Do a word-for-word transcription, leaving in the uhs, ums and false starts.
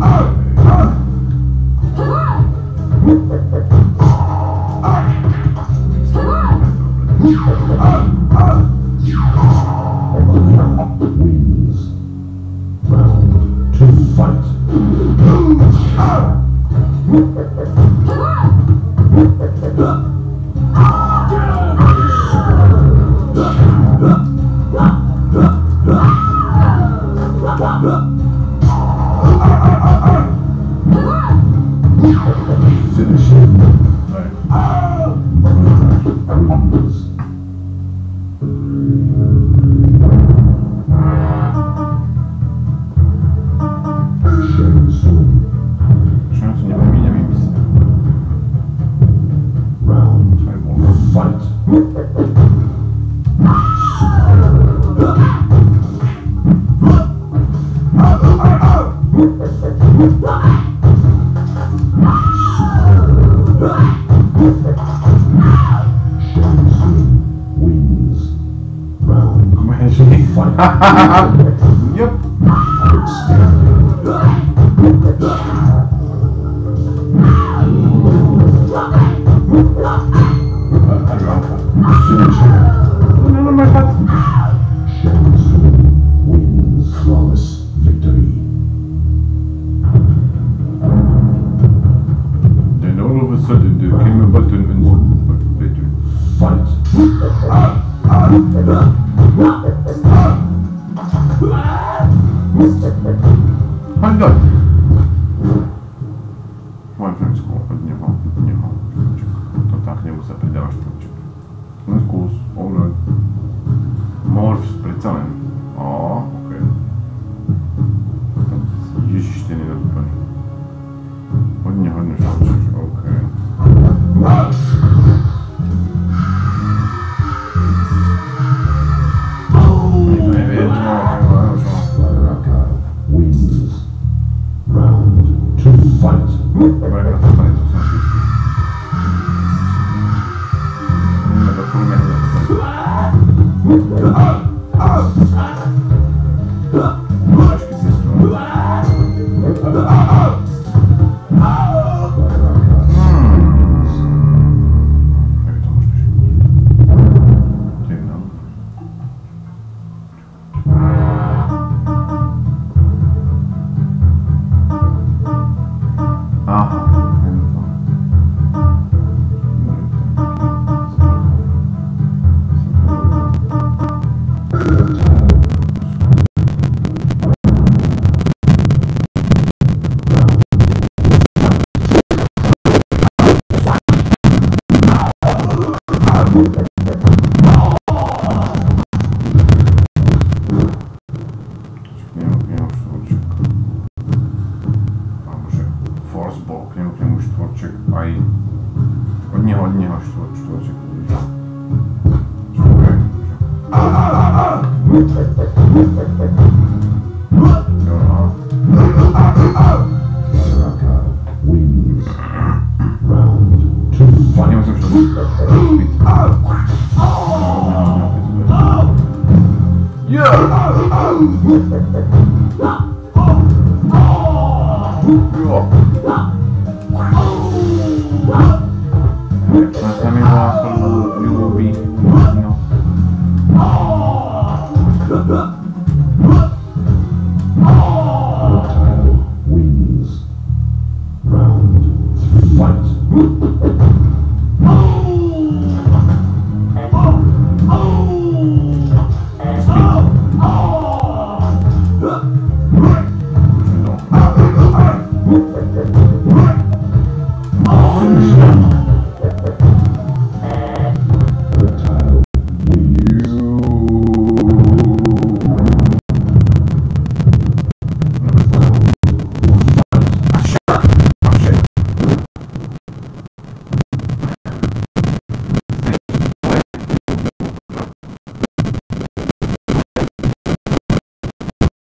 Yep. Non l'ho mai fatto. Wins flawless victory. Then all of a sudden there came a button and later. Fight. Hold on. Moim Francisco, od niego, od niego. To tak nie muszę powiedzieć. No skus, alright. Morph z prycałem. O, okej. Okay. Jeździć ty nie na zupełnie. Od niego, od niego, okej. Nie wiem, Wins. Round two fight. Dobra, jak na to fajnie, to są wszystkie. Nie ma do formie, nie ma do formie. Finish him.